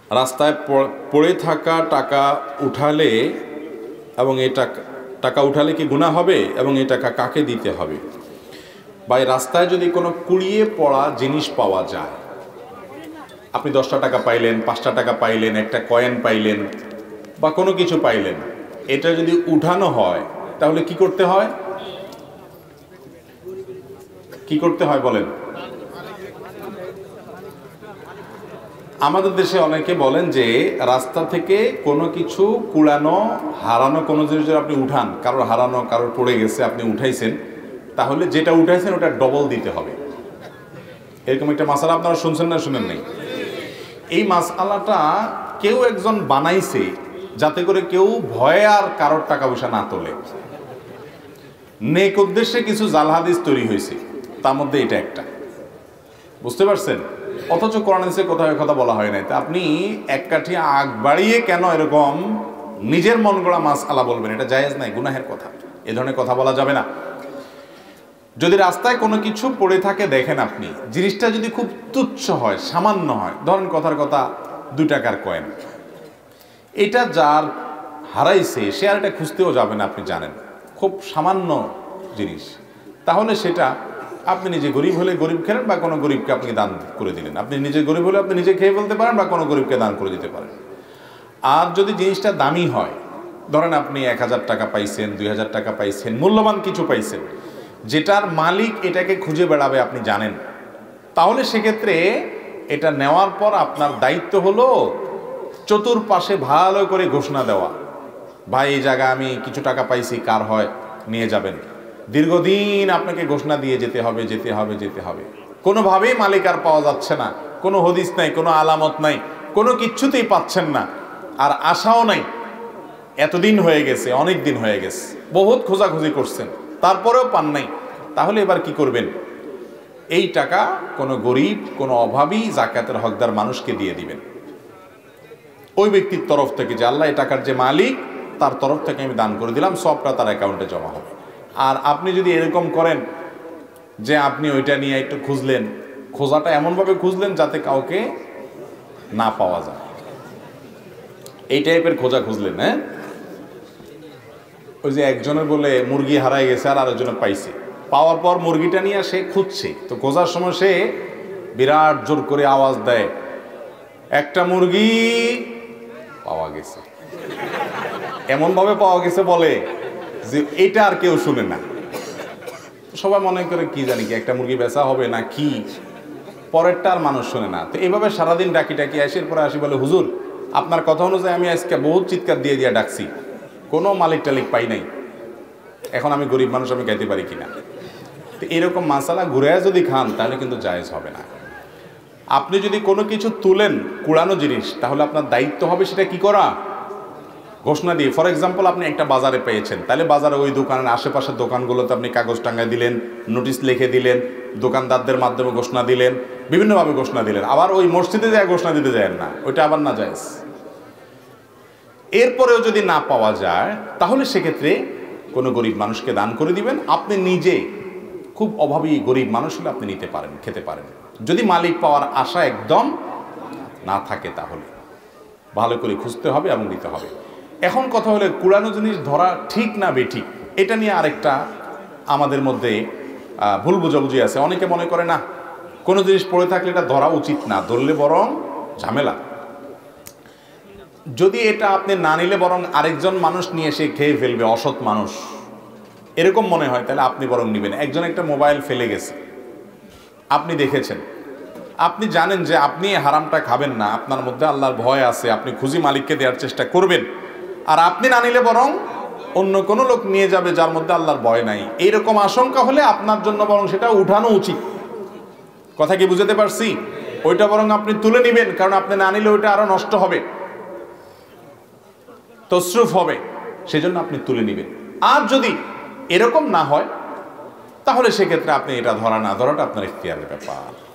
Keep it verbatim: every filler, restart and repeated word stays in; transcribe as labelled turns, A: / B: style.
A: রাস্তায় পড়ে থাকা টাকা উঠালে এবং এই টাকা টাকা উঠালে কি গুনাহ হবে এবং এই টাকা কাকে দিতে হবে? বা রাস্তায় যদি কোনো কুড়িয়ে পড়া জিনিস পাওয়া যায়, আপনি দশটা টাকা পাইলেন, পাঁচটা টাকা পাইলেন, একটা কয়েন পাইলেন বা কোনো কিছু পাইলেন, এটা যদি উঠানো হয় তাহলে কি করতে হয়? কি করতে হয় বলেন? আমাদের দেশে অনেকে বলেন যে রাস্তা থেকে কোনো কিছু কুড়ানো, হারানো কোনো জিনিস যদি আপনি উঠান, কারোর হারানো, কারোর পড়ে গেছে, আপনি উঠাইছেন, তাহলে যেটা উঠাইছেন ওটা ডবল দিতে হবে। এরকম একটা মাসালা আপনারা শুনছেন না শুনেন নাই? এই মাসালাটা কেউ একজন বানাইছে যাতে করে কেউ ভয়ে আর কারোর টাকা পয়সা না তোলে। নেক উদ্দেশ্যে কিছু জাল হাদিস তৈরি হয়েছে, তার মধ্যে এটা একটা, বুঝতে পারছেন? অথচ কোরআন হাদিসে কোথাও কথা বলা হয় নাই। তা আপনি এক কাঠি আগ বাড়িয়ে কেন এরকম নিজের মন গড়া মাসআলা বলবেন? এটা জায়েজ নাই, গুনাহের কথা। এ ধরনের কথা বলা যাবে না। যদি রাস্তায় কোনো কিছু পড়ে থাকে দেখেন আপনি, জিনিসটা যদি খুব তুচ্ছ হয়, সামান্য হয়, ধরেন কথার কথা দুই টাকার কয়েন, এটা যার হারাইছে সে আর এটা খুঁজতেও যাবে না, আপনি জানেন খুব সামান্য জিনিস, তাহলে সেটা আপনি নিজে গরিব হলে গরিব খেলেন বা কোনো গরিবকে আপনি দান করে দিলেন। আপনি নিজে গরিব হলে আপনি নিজে খেয়ে ফেলতে পারেন বা কোনো গরিবকে দান করে দিতে পারেন। আর যদি জিনিসটা দামি হয়, ধরেন আপনি এক হাজার টাকা পাইছেন, দুই হাজার টাকা পাইছেন, মূল্যবান কিছু পাইছেন, যেটার মালিক এটাকে খুঁজে বেড়াবে আপনি জানেন, তাহলে সেক্ষেত্রে এটা নেওয়ার পর আপনার দায়িত্ব হলো চতুর্পাশে ভালো করে ঘোষণা দেওয়া, ভাই এই জায়গায় আমি কিছু টাকা পাইছি, কার হয় নিয়ে যাবেন। দীর্ঘদিন আপনাকে ঘোষণা দিয়ে যেতে হবে যেতে হবে যেতে হবে কোনোভাবেই মালিক আর পাওয়া যাচ্ছে না, কোনো হদিস নাই, কোনো আলামত নাই, কোনো কিচ্ছুতেই পাচ্ছেন না, আর আশাও নাই। এতদিন হয়ে গেছে, অনেক দিন হয়ে গেছে, বহুত খোঁজাখুঁজি করছেন, তারপরেও পান নাই। তাহলে এবার কি করবেন? এই টাকা কোনো গরিব, কোনো অভাবী, যাকাতের হকদার মানুষকে দিয়ে দিবেন। ওই ব্যক্তির তরফ থেকে, যে আল্লাহ এই টাকার যে মালিক, তার তরফ থেকে আমি দান করে দিলাম, সবটা তার অ্যাকাউন্টে জমা হবে। আর আপনি যদি এরকম করেন যে আপনি ওইটা নিয়ে একটু খুঁজলেন, খোঁজাটা এমনভাবে খুঁজলেন যাতে কাউকে না পাওয়া যায়, এই টাইপের খোঁজা খুঁজলেন। হ্যাঁ, ওই যে একজনের বলে মুরগি হারাই গেছে আর আরেকজনের পাইছে, পাওয়ার পর মুরগিটা নিয়ে সে খুঁজছে, তো খোঁজার সময় সে বিরাট জোর করে আওয়াজ দেয়, একটা মুরগি পাওয়া গেছে। এমন ভাবে পাওয়া গেছে বলে যে এটা আর কেউ শুনে না, সবাই মনে করে কি জানি কি একটা মুরগি বেচা হবে না কি, পরেরটা আর মানুষ শুনে না। তো এইভাবে সারাদিন ডাকি ডাকি আসির পরে আসি বলে, হুজুর আপনার কথা অনুযায়ী আমি আজকে বহুত চিৎকার দিয়ে দিয়ে ডাকছি, কোনো মালিক টালিক পাই নাই, এখন আমি গরিব মানুষ, আমি খাইতে পারি কিনা। তো এরকম মাসালা ঘুরে যদি খান তাহলে কিন্তু জায়েজ হবে না। আপনি যদি কোনো কিছু তুলেন কুড়ানো জিনিস, তাহলে আপনার দায়িত্ব হবে সেটা কি করা, ঘোষণা দিয়ে। ফর এক্সাম্পল আপনি একটা বাজারে পেয়েছেন, তাহলে বাজারে ওই দোকানের আশেপাশের দোকানগুলোতে আপনি কাগজ টাঙ্গায় দিলেন, নোটিশ লিখে দিলেন, দোকানদারদের মাধ্যমে ঘোষণা দিলেন, বিভিন্নভাবে ঘোষণা দিলেন। আবার ওই মসজিদে যায় ঘোষণা দিতে যায় না, ওইটা আবার না জায়েজ। এরপরেও যদি না পাওয়া যায় তাহলে সেক্ষেত্রে কোনো গরিব মানুষকে দান করে দিবেন। আপনি নিজে খুব অভাবী গরিব মানুষ হলে আপনি নিতে পারেন, খেতে পারেন, যদি মালিক পাওয়ার আশা একদম না থাকে। তাহলে ভালো করে খুঁজতে হবে এবং দিতে হবে। এখন কথা হলে কুড়ানো জিনিস ধরা ঠিক না বেঠিক, এটা নিয়ে আরেকটা আমাদের মধ্যে ভুল বুঝাবুঝি আছে। অনেকে মনে করে না, কোনো জিনিস পড়ে থাকলে এটা ধরা উচিত না, ধরলে বরং ঝামেলা। যদি এটা আপনি না নিলে বরং আরেকজন মানুষ নিয়ে এসে খেয়ে ফেলবে, অসৎ মানুষ, এরকম মনে হয়, তাহলে আপনি বরং নেবেন। একজন একটা মোবাইল ফেলে গেছে, আপনি দেখেছেন, আপনি জানেন যে আপনি হারামটা খাবেন না, আপনার মধ্যে আল্লাহর ভয় আছে, আপনি খুঁজি মালিককে দেওয়ার চেষ্টা করবেন, আর আপনি না নিলে বরং অন্য কোনো লোক নিয়ে যাবে যার মধ্যে আল্লাহর ভয় নাই, এইরকম আশঙ্কা হলে আপনার জন্য বরং সেটা উঠানো উচিত। কথা কি বুঝতে পারছি? ওইটা বরং আপনি তুলে নেবেন, কারণ আপনি না নিলে ওইটা আরো নষ্ট হবে, তসরুফ হবে, সেজন্য আপনি তুলে নেবেন। আর যদি এরকম না হয় তাহলে সেক্ষেত্রে আপনি এটা ধরা না ধরাটা আপনার ইখতিয়ারের ব্যাপার।